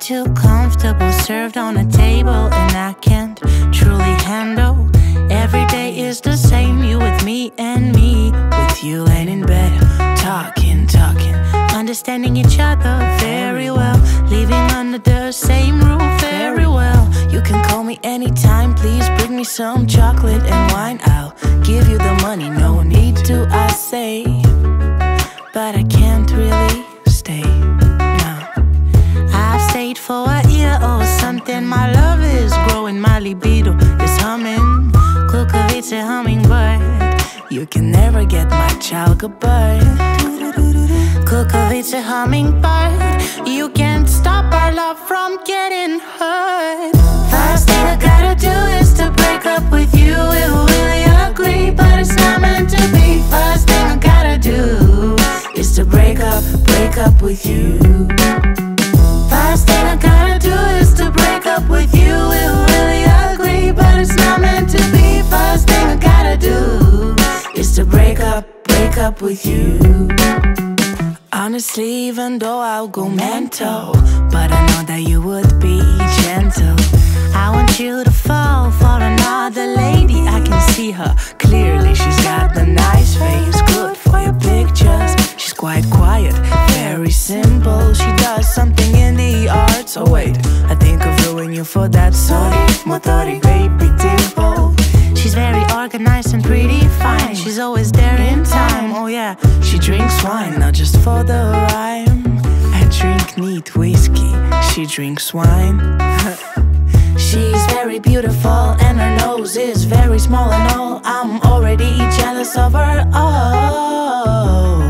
too comfortable, served on a table, and I can't truly handle. Every day is the same, you with me and me with you laying in bed, talking, understanding each other very well, living under the same roof very well. You can call me anytime, please bring me some chocolate and wine. I'll give you the money, no need to, I say, but I can't really stay. No, I've stayed for a year or something. My love is growing, my libido is humming. Kukovice hummingbird, you can never get my child goodbye. Kukovice hummingbird, you can't stop our love from getting hurt. First thing I gotta do is to break up with you. We'll really agree, but it's not meant to be. First thing I gotta do is to break up with you. First thing I gotta do is to break up with you. We'll really agree, but it's not meant to be. First thing I gotta do is to break up with you. Honestly, even though I'll go mental, but I know that you would be gentle. I want you to fall for another lady. I can see her clearly, she's got the nice face, good for your pictures. She's quite quiet, very simple. She does something in the arts. Oh wait, I think of ruining you for that. Sorry, motori, baby dimple. She's very organized and pretty fine. She's always there in time. Oh yeah, she drinks wine, not just for the rhyme. I drink neat whiskey, she drinks wine. She's very beautiful and her nose is very small and all. I'm already jealous of her. Oh,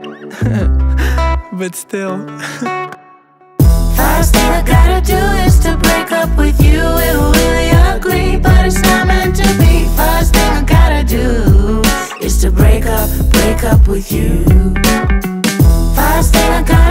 but still. First thing I gotta do is to break up with you. We'll really agree, but it's not meant to be. First thing I gotta do is to break up with you. First thing I gotta